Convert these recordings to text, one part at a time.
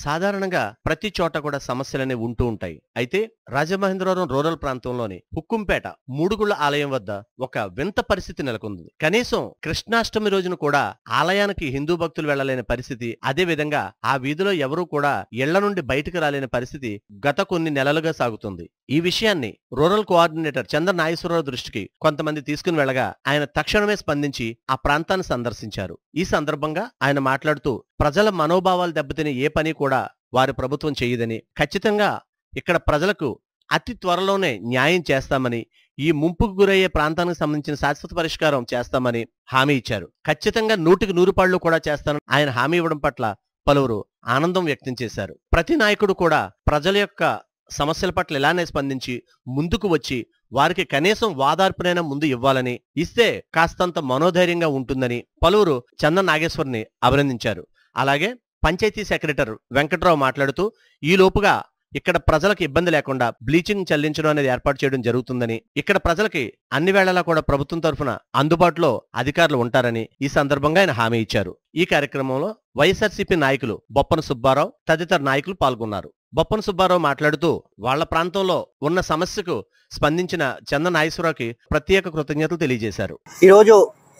సాధారణంగా ప్రతి చోట కూడా సమస్యలనే ఉంటూ ఉంటాయి. అయితే రాజమహేంద్రవరం రూరల్ ప్రాంతంలోని హుక్కుంపేట మూడుగుళ్ల ఆలయం వద్ద ఒక వింత పరిస్థితి నెలకొంది. కనీసం కృష్ణాష్టమి రోజున కూడా ఆలయానికి హిందూ భక్తులు వెళ్లలేని పరిస్థితి, అదే విధంగా ఆ వీధిలో ఎవరూ కూడా ఇళ్ల నుండి బయటకు రాలేని పరిస్థితి గత కొన్ని నెలలుగా సాగుతుంది. ఈ విషయాన్ని రూరల్ కోఆర్డినేటర్ చంద్ర నాగేశ్వరరావు దృష్టికి కొంతమంది తీసుకుని వెళ్లగా ఆయన తక్షణమే స్పందించి ఆ ప్రాంతాన్ని సందర్శించారు. ఈ సందర్భంగా ఆయన మాట్లాడుతూ ప్రజల మనోభావాలు దెబ్బతిని ఏ పని కూడా వారి ప్రభుత్వం చేయదని, ఖచ్చితంగా ఇక్కడ ప్రజలకు అతి త్వరలోనే న్యాయం చేస్తామని, ఈ ముంపుకు గురయ్యే ప్రాంతానికి సంబంధించిన శాశ్వత పరిష్కారం చేస్తామని హామీ ఇచ్చారు. ఖచ్చితంగా 100కి 100 పాళ్ళు కూడా చేస్తానని ఆయన హామీ ఇవ్వడం పట్ల పలువురు ఆనందం వ్యక్తం చేశారు. ప్రతి నాయకుడు కూడా ప్రజల యొక్క సమస్యల పట్ల ఇలానే స్పందించి ముందుకు వచ్చి వారికి కనీసం వాదార్పునైనా ముందు ఇవ్వాలని, ఇస్తే కాస్తంత మనోధైర్యంగా ఉంటుందని పలువురు చందన్ నాగేశ్వర్ని అభినందించారు. అలాగే పంచాయతీ సెక్రటరీ వెంకట్రావు మాట్లాడుతూ ఈ లోపుగా ఇక్కడ ప్రజలకు ఇబ్బంది లేకుండా బ్లీచింగ్ చెల్లించడం అనేది ఏర్పాటు చేయడం జరుగుతుందని, ఇక్కడ ప్రజలకి అన్ని వేళలా కూడా ప్రభుత్వం తరఫున అందుబాటులో అధికారులు ఉంటారని ఈ సందర్భంగా ఆయన హామీ ఇచ్చారు. ఈ కార్యక్రమంలో వైఎస్ఆర్సీపీ నాయకులు బొప్పన సుబ్బారావు తదితర నాయకులు పాల్గొన్నారు. బొప్పన సుబ్బారావు మాట్లాడుతూ వాళ్ల ప్రాంతంలో ఉన్న సమస్యకు స్పందించిన చంద్ర నాగేశ్వరరావుకి ప్రత్యేక కృతజ్ఞతలు తెలియజేశారు. ఈరోజు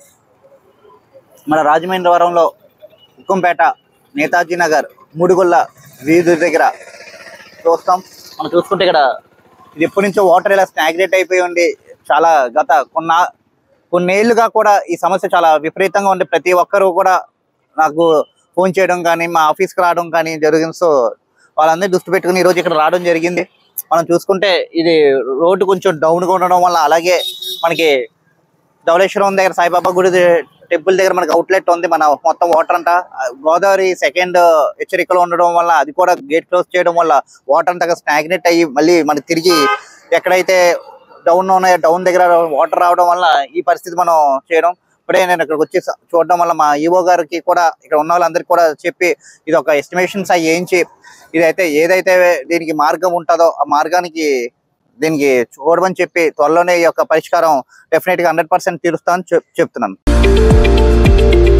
మన రాజమహేంద్రవరంలో హుక్కుంపేట నేతాజీ నగర్ మూడుగుళ్ళ వీధి దగ్గర మనం చూసుకుంటే ఇక్కడ ఇది ఎప్పటి నుంచో వాటర్ ఇలా స్టాగ్నేట్ అయిపోయి ఉండి చాలా గత కొన్నేళ్లుగా కూడా ఈ సమస్య చాలా విపరీతంగా ఉండి ప్రతి ఒక్కరూ కూడా నాకు ఫోన్ చేయడం కానీ మా ఆఫీస్కి రావడం కానీ జరిగింది. సో వాళ్ళందరూ దృష్టి పెట్టుకుని ఈరోజు ఇక్కడ రావడం జరిగింది. మనం చూసుకుంటే ఇది రోడ్డు కొంచెం డౌన్గా ఉండడం వల్ల, అలాగే మనకి ధవళేశ్వరం దగ్గర సాయిబాబా గుడి టెంపుల్ దగ్గర మనకి అవుట్లెట్ ఉంది. మన మొత్తం వాటర్ అంతా గోదావరి సెకండ్ హెచ్చరికలో ఉండడం వల్ల, అది కూడా గేట్ క్లోజ్ చేయడం వల్ల వాటర్ అంతా స్టాగ్నేట్ అయ్యి మళ్ళీ మనకి తిరిగి ఎక్కడైతే డౌన్ ఉన్నాయో డౌన్ దగ్గర వాటర్ రావడం వల్ల ఈ పరిస్థితి మనం చేయడం. ఇప్పుడే నేను ఇక్కడికి వచ్చి చూడడం వల్ల మా ఈవో గారికి కూడా ఇక్కడ ఉన్న వాళ్ళందరికీ కూడా చెప్పి ఇది ఒక ఎస్టిమేషన్స్ అవి వేయించి ఏదైతే దీనికి మార్గం ఉంటుందో ఆ మార్గానికి దీనికి చూడమని చెప్పి త్వరలోనే ఈ యొక్క పరిష్కారం డెఫినెట్గా 100% తీరుస్తామని చెప్తున్నాను.